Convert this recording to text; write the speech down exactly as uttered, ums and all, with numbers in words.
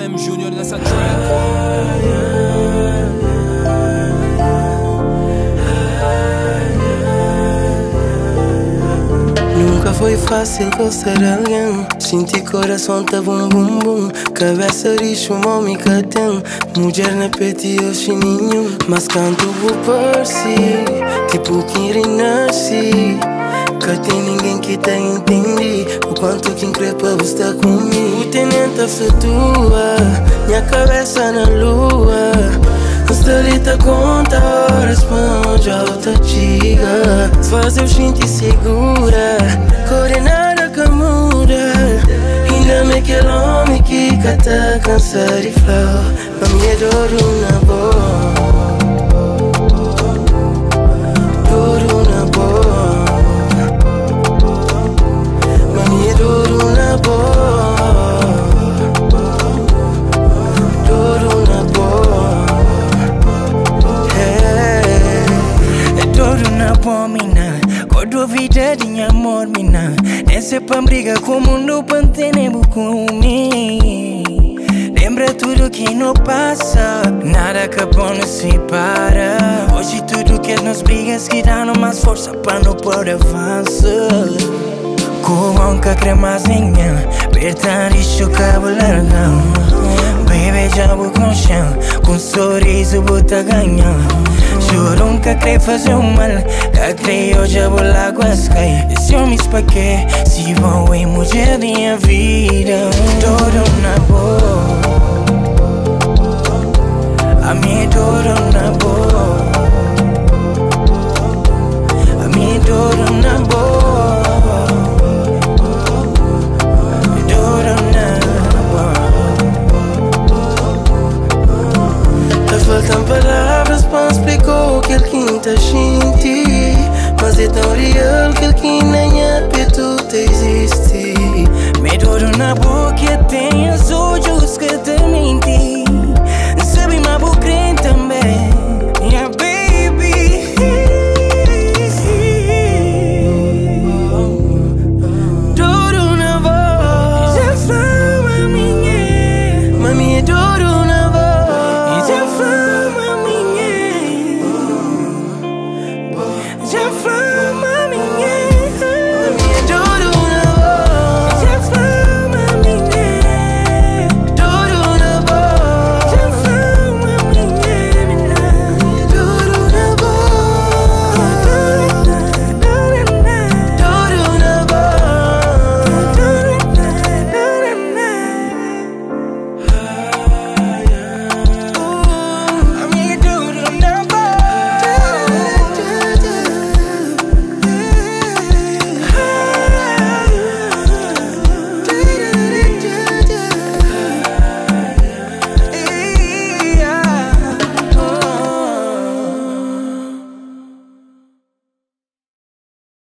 M Júnior nessa track. Nunca foi fácil gostar de alguém. Senti coração tá bum bum bum. Cabeça lixo, mami que tem. Mulher na peti eu chininho. Mas canto vou por si, tipo que renasci. Que tem ninguém que tá entende o quanto que increpa você tá comigo. O tenente flutua, minha cabeça na lua. Estalita conta horas pra onde eu te diga. Faz eu sentir segura, corre nada que muda. Ainda me aquele homem que tá cansado de falar. Mas me adoro na boa, adoro na boa. Mas me adoro na boa, adoro na boa. Adoro na boa, mina. Quando vida de amor, mina. Nessa pra briga com o mundo, pantenebo comigo. Lembra tudo que não passa, nada que bom nos separa. Hoje tudo que nos brigas que dá mais força pra não poder avançar. Com que cremazinha, apertar e chocar o largão. Baby, já vou com chão, com sorriso vou te ganhar. Juro que quer fazer o mal, que creio eu já vou lá com as cai. Esse homem espaquei, se vão em mulher minha vida. Doro na boa, a minha doro na boa, a minha doro na boa. Faltam palavras pra explicar o que ele tá sentindo. Mas é tão real que ele nem é peito te existe.